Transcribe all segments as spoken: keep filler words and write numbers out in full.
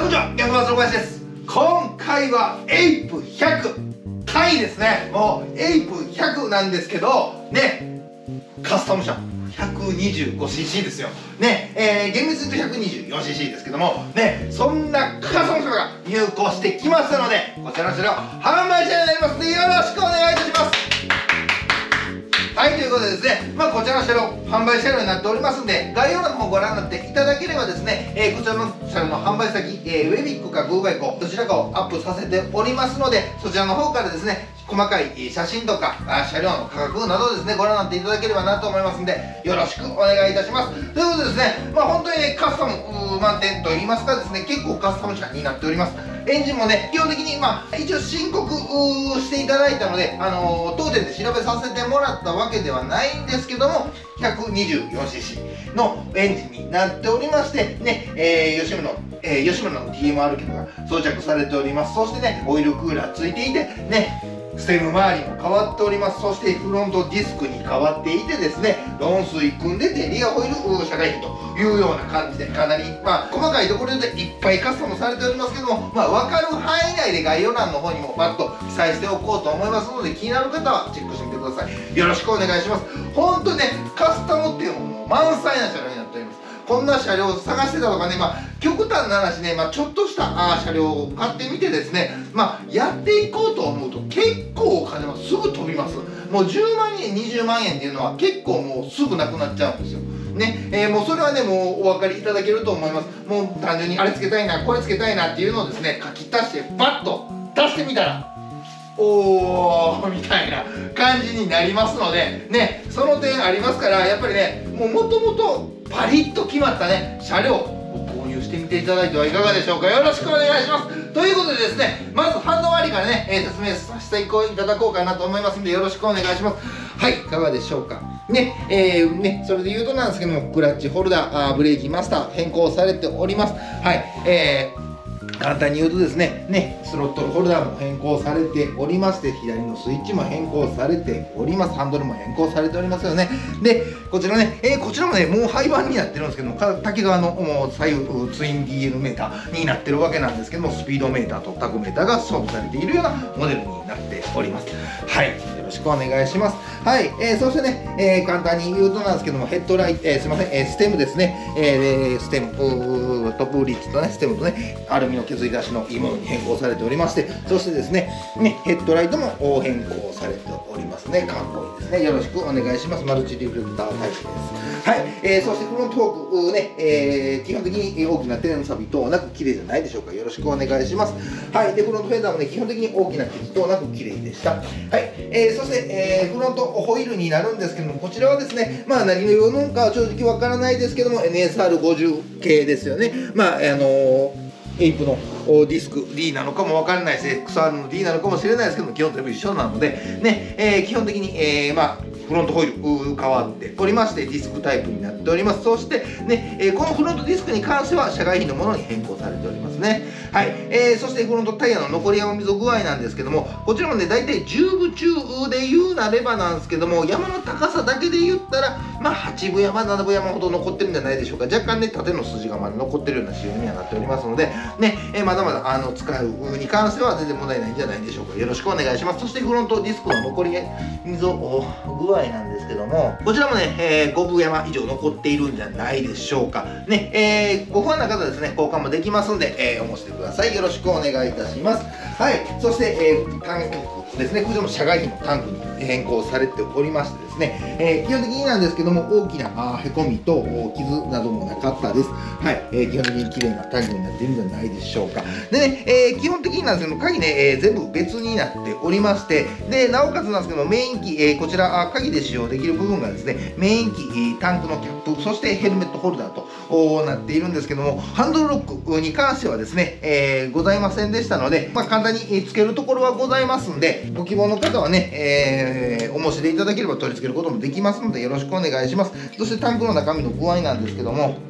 にちは、逆バスの小林です。今回はエイプひゃく回ですね。もうエイプひゃくなんですけどね、カスタム車 ひゃくにじゅうごシーシー ですよね。えー、厳密に言うと ひゃくにじゅうよんシーシー ですけどもね、そんなカスタム車が入庫してきましたので、こちらの車両販売車になりますのでよろしくお願いいたします。はい、ということでですね、まあ、こちらの車両販売車両になっておりますんで、概要欄の方をご覧になっていただければですね、えー、こちらの車両の販売先、えー、ウェビックかグーバイコどちらかをアップさせておりますので、そちらの方からですね細かい写真とかあ車両の価格などをですねご覧になっていただければなと思いますんで、よろしくお願いいたします。ということでですね、まあ本当にねカスタム満点といいますかですね、結構カスタム車になっております。エンジンもね基本的にまあ一応申告していただいたので、あのー、当店で調べさせてもらったわけではないんですけども ひゃくにじゅうよんシーシー のエンジンになっておりましてね、えー、吉村の、えー、吉村の ティーエムアール 機能が装着されております。そしてねオイルクーラーついていてね、ステム周りも変わっております。そしてフロントディスクに変わっていてですね、ロン水組んでてリアホイール社外品というような感じで、かなりまあ細かいところでいっぱいカスタムされておりますけども、まあ分かる範囲内で概要欄の方にもパッと記載しておこうと思いますので、気になる方はチェックしてみてください。よろしくお願いします。本当にねカスタムっていうのも満載な車両になっております。こんな車両を探してたとかね、まあ、極端な話ね、まあ、ちょっとしたあ車両を買ってみてですね、まあ、やっていこうと思うと結構お金はすぐ飛びます。もうじゅうまんえんにじゅうまんえんっていうのは結構もうすぐなくなっちゃうんですよね。えー、もうそれはねもうお分かりいただけると思います。もう単純にあれつけたいなこれつけたいなっていうのをですね書き足してバッと出してみたらおーみたいな感じになりますのでね、その点ありますから、やっぱりねもともとパリッと決まったね車両を購入してみていただいてはいかがでしょうか。よろしくお願いします。ということでですね、まずハンド周りからね、えー、説明させていただこうかなと思いますんでよろしくお願いします。はい、いかがでしょうかね。えー、ねそれで言うとなんですけども、クラッチホルダー、あーブレーキマスター変更されております。はい、えー簡単に言うとですね、ね、スロットルホルダーも変更されておりまして、左のスイッチも変更されております。ハンドルも変更されておりますよね。で、こちらね、えー、こちらもね、もう廃盤になってるんですけども、滝川のもう左右ツイン ディーエル メーターになってるわけなんですけども、スピードメーターとタコメーターが装備されているようなモデルになっております。はい、よろしくお願いします。はい、えー、そしてね、えー、簡単に言うとなんですけども、ヘッドライト、えー、すいません、えー、ステムですね、えー、ステム、トップブリッジとね、ステムとね、アルミの削り出しのいいものに変更されておりまして、そしてですね、ねヘッドライトも変更されておりますね。かっこいいですね。よろしくお願いします。マルチリフレクタータイプです。はい、えー、そしてフロントフォークね、えー、基本的に大きなテレの錆等なく綺麗じゃないでしょうか。よろしくお願いします。はい、でフロントフェンダーもね基本的に大きな傷等なく綺麗でした。はい、えー、そして、えー、フロントホイールになるんですけども、こちらはですね、まあ何の用のかは正直わからないですけども エヌエスアールごじゅう 系ですよね。まああのーエイプのディスク D なのかも分からないです。エックスアール の D なのかもしれないですけども、基本全部一緒なのでね、えー、基本的に、えー、まあフロントホイール変わっておりまして、ディスクタイプになっております。そしてね、えー、このフロントディスクに関しては社外品のものに変更されておりますね。はい、えー、そしてフロントタイヤの残り山溝具合なんですけども、こちらもね大体じゅうぶ中で言うなればなんですけども、山の高さだけで言ったらまあはちぶ山ななぶ山ほど残ってるんじゃないでしょうか。若干ね縦の筋がまだ残ってるような仕様にはなっておりますのでね、えー、まだまだあの使うに関しては全然問題ないんじゃないでしょうか。よろしくお願いします。そしてフロントディスクの残り溝具合なんですけども、こちらもね、えー、ごぶ山以上残っているんじゃないでしょうかね。えー、ご不安な方ですね交換もできますんで、えー、お申し出ください。よろしくお願いいたします。はい、そして、えー、タンクですね、こちらも社外品のタンクに変更されておりましてですね、えー、基本的になんですけども大きなあへこみと傷などもなかったです。はい、えー、基本的に綺麗なタンクになっているんじゃないでしょうか。でね、えー、基本的になんですけど鍵ね、えー、全部別になっておりまして、でなおかつなんですけどメイン機、えー、こちら鍵で使用できる部分がですね、メイン機、タンクのキャップ、そしてヘルメットホルダーとなっているんですけども、ハンドルロックに関してはですね、えー、ございませんでしたので、まあ、簡単につけるところはございますんで、ご希望の方はね、えー、お申し出いただければ取り付けることもできますのでよろしくお願いします。そしてタンクの中身の具合なんですけども、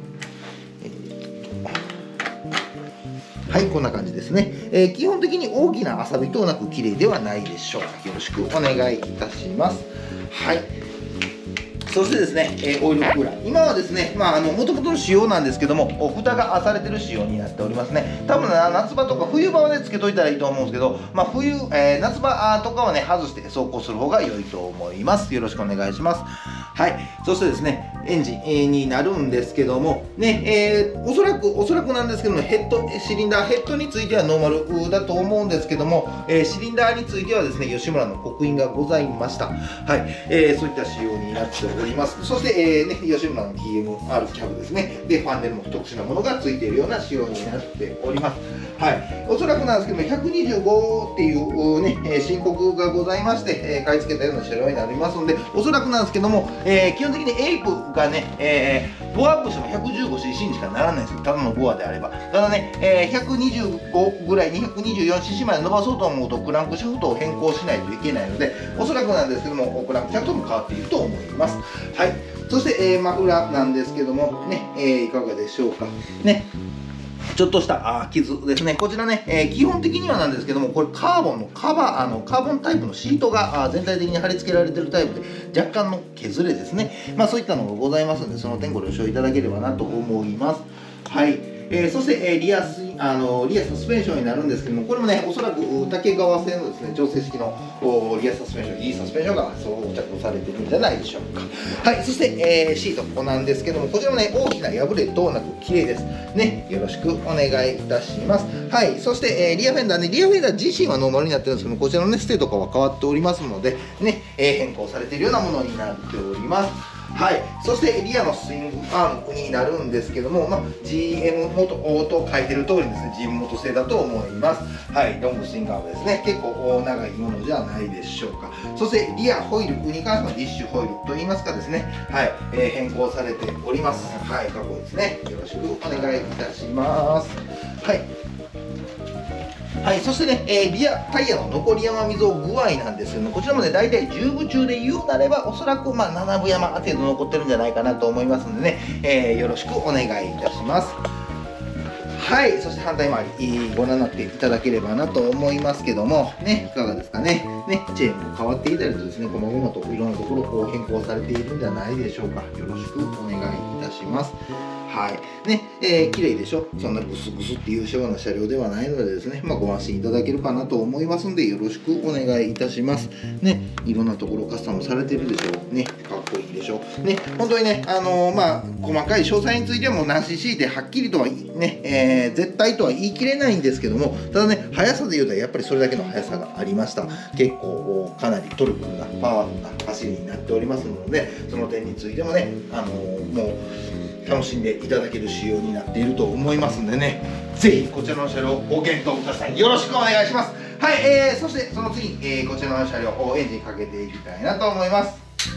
はい、こんな感じですね。えー、基本的に大きな錆等なく綺麗ではないでしょうか。よろしくお願いいたします。はい。 そしてですね、えー、オイルクーラー、今はですね、まあ、あの元々の仕様なんですけども、蓋がされてる仕様になっておりますね。多分夏場とか冬場はねつけといたらいいと思うんですけど、まあ、冬、えー、夏場とかはね外して走行する方が良いと思います。よろしくお願いします。はい、そしてですね、エンジンになるんですけどもね、えー、おそらくおそらくなんですけども、ヘッドシリンダーヘッドについてはノーマルだと思うんですけども、えー、シリンダーについてはですね、吉村の刻印がございました。はい、えー、そういった仕様になっております。そして、えーね、吉村の ティーエムアール キャブですね。で、ファンネルも特殊なものがついているような仕様になっております。はい、おそらくなんですけども、ひゃくにじゅうごっていうね、えー、申告がございまして、えー、買い付けたような車両になりますので、おそらくなんですけども、えー、基本的にエイプがね、えー、ボアアップしても ひゃくじゅうごシーシー にしかならないんですよ。ただのボアであれば。ただね、えー、ひゃくにじゅうごぐらいに ひゃくにじゅうよんシーシー まで伸ばそうと思うと、クランクシャフトを変更しないといけないので、おそらくなんですけども、クランクシャフトも変わっていると思います。はい。そして、えー、マフラーなんですけども、ね、えー、いかがでしょうか。ね。ちょっとしたあ傷ですね。こちらね、えー、基本的にはなんですけども、これカーボンのカバー、あのカーボンタイプのシートがあ全体的に貼り付けられているタイプで、若干の削れですね。まあそういったのがございますので、その点ご了承いただければなと思います。はい。えー、そして、えー、リアスあのリアサスペンションになるんですけども、これもね、おそらく竹川製のですね、調整式のリアサスペンション、いいサスペンションが装着されているんじゃないでしょうか。はい、そして、えー、シートなんですけども、こちらもね、大きな破れ等なく綺麗です。ね、よろしくお願いいたします。はい、そして、えー、リアフェンダーね、リアフェンダー自身はノーマルになってるんですけども、こちらのね、ステとかは変わっておりますので、ね、えー、変更されているようなものになっております。はい、そしてリアのスイングアームになるんですけども、まあ、ジーエム 元と書いてる通りですね、ジーエム 元製だと思います。はい、ロングスイングアームですね、結構長いものじゃないでしょうか。そしてリアホイールに関してはディッシュホイールといいますかですね、はい、えー、変更されております。はい、過去ですね、よろしくお願いいたします。はい。はい、そしてね、えー、リアタイヤの残り山溝具合なんですけども、こちらもね、大体じゅう部中で言うなれば、おそらくまあなな部山程度残ってるんじゃないかなと思いますのでね、えー、よろしくお願いいたします。はい、そして反対回りご覧になっていただければなと思いますけども、ね、いかがですかね。ね、チェーンも変わっていたりとですね、こまごまといろんなところを変更されているんじゃないでしょうか。よろしくお願いいたします。はい。ね、えー、綺麗でしょ。そんなグスグスっていうような車両ではないのでですね、まあ、ご安心いただけるかなと思いますんで、よろしくお願いいたします。ね、いろんなところカスタムされてるでしょう。ね、かっこいいでしょ。ね、本当にね、あのー、まあ、細かい詳細についてはもう何 シーシー ではっきりとはね、えー、絶対とは言い切れないんですけども、ただね、速さで言うとやっぱりそれだけの速さがありました。結構、かなりトルクなパワフルな走りになっておりますので、その点についてもね、あのー、もう、楽しんでいただける仕様になっていると思いますんでね、ぜひこちらの車両をご検討ください。よろしくお願いします。はい、えー、そしてその次に、えー、こちらの車両をエンジンかけていきたいなと思います。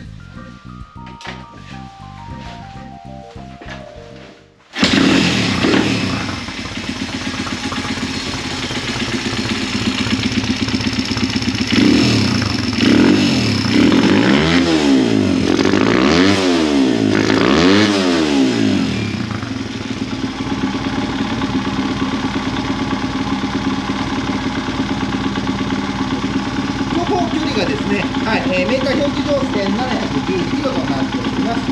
がですね、はい、えー、メーカー表記上せんななひゃくじゅうキロとなっております。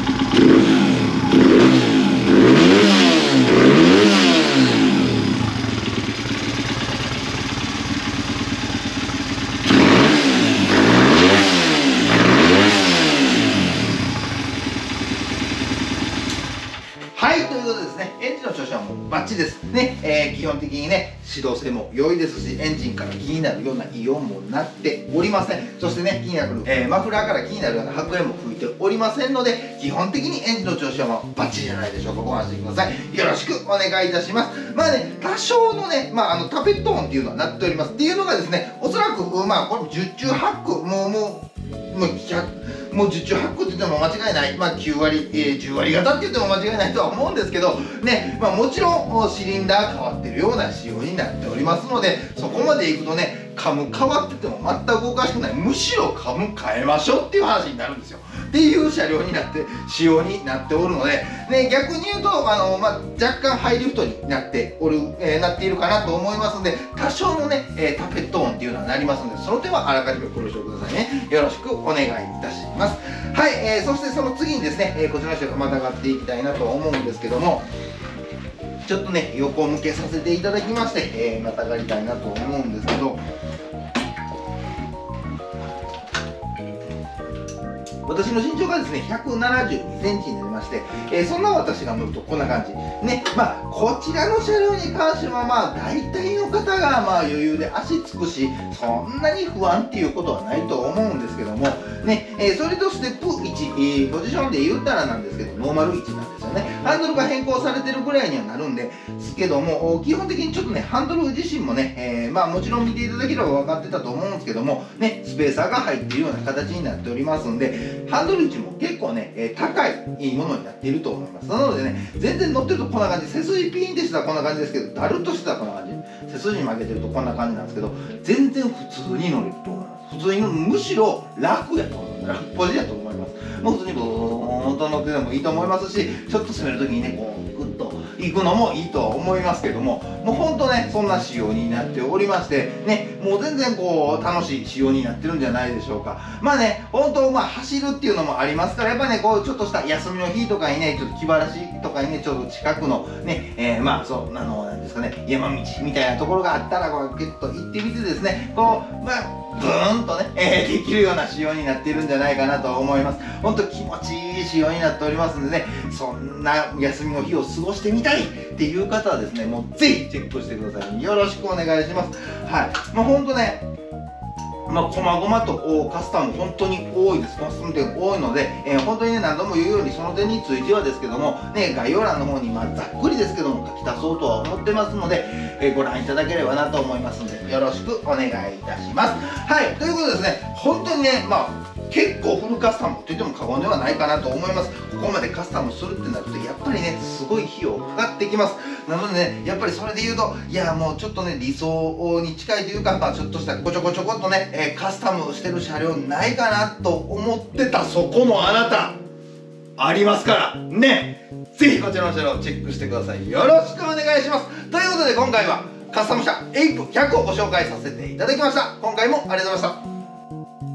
はい、ということでですね、エンジンの調子はもうバッチリですね、えー、基本的にね、指導性も良いですし、エンジンから気になるような異音もなっておりません。そしてね、気になる、えー、マフラーから気になるような白煙も吹いておりませんので、基本的にエンジンの調子はもうバッチリじゃないでしょうか。ご安心ください。よろしくお願いいたします。まあね、多少のね、まあ、あのタペット音っていうのはなっております。っていうのがですね、おそらく、まあ、これ十中八九、もう、もう、もうひゃく、もう十中八九って言っても間違いない、まあ、きゅう割、えー、じゅう割方って言っても間違いないとは思うんですけどね、まあ、もちろんシリンダー変わってるような仕様になっておりますので、そこまでいくとね、カム変わってても全くおかしくない、むしろカム変えましょうっていう話になるんですよっていう車両になって仕様になっておるので、ね、逆に言うとあの、まあ、若干ハイリフトになっておる、えー、なっているかなと思いますので、多少のね、えー、タペット音っていうのはなりますので、その点はあらかじめご了承くださいね。よろしくお願いいたします。はいはい、えー、そしてその次にですね、えー、こちらの車両またがっていきたいなと思うんですけども、ちょっとね横向けさせていただきまして、えー、またがりたいなと思うんですけど、私の身長がですねひゃくななじゅうにセンチになりまして、えー、そんな私が乗るとこんな感じね。まあこちらの車両に関してはまあ大体の方がまあ余裕で足つくし、そんなに不安っていうことはないと思うんですけどもね、えー、それとステップいち、えー、ポジションで言ったらなんですけどノーマルいちなんですよね。ハンドルが変更されてるぐらいにはなるんですけども、基本的にちょっとねハンドル自身もね、えー、まあもちろん見ていただければ分かってたと思うんですけどもね、スペーサーが入っているような形になっておりますんで、ハンドル位置も結構ね、えー、高いものになっていると思います。なのでね、全然乗ってるとこんな感じ、背筋ピンってしたらこんな感じですけど、だるっとしたらこんな感じ、背筋に曲げてるとこんな感じなんですけど、全然普通に乗れると思います。普通にむしろ楽やと思う、楽っぽいやと思います。もう普通にブーンと乗っててもいいと思いますし、ちょっと攻めるときにねこうグッと行くのもいいとは思いますけども、もうほんとねそんな仕様になっておりましてね、もう全然こう楽しい仕様になってるんじゃないでしょうか。まあね、本当まあ走るっていうのもありますから、やっぱねこうちょっとした休みの日とかにね、ちょっと気晴らしとかにね、ちょっと近くのね、えー、まあそうあのなんですかね、山道みたいなところがあったらこうギュッと行ってみてですね、こうまあブーンとね、えー、できるような仕様になっているんじゃないかなと思います。本当気持ちいい仕様になっておりますんでね、そんな休みの日を過ごしてみたいっていう方はですね、もうぜひチェックしてください。よろしくお願いします。はい、まあ本当ね、まあ、細々とカスタム本当に多いです。カスタム点多いので、えー、本当にね、何度も言うように、その点についてはですけども、ね、概要欄の方に、まあ、ざっくりですけども、書き足そうとは思ってますので、えー、ご覧いただければなと思いますので、よろしくお願いいたします。はい、ということでですね、本当にね、まあ、結構フルカスタムと言っても過言ではないかなと思います。ここまでカスタムするってなると、やっぱりね、すごい費用かかってきます。なのでね、やっぱりそれで言うと、いや、もうちょっとね、理想に近いというか、まあ、ちょっとしたこちょこちょこっとね、えー、カスタムしてる車両ないかなと思ってたそこのあなた、ありますからね、ぜひこちらの車両をチェックしてください。よろしくお願いします。ということで今回はカスタム車エイプひゃくをご紹介させていただきました。今回もありがとうございました。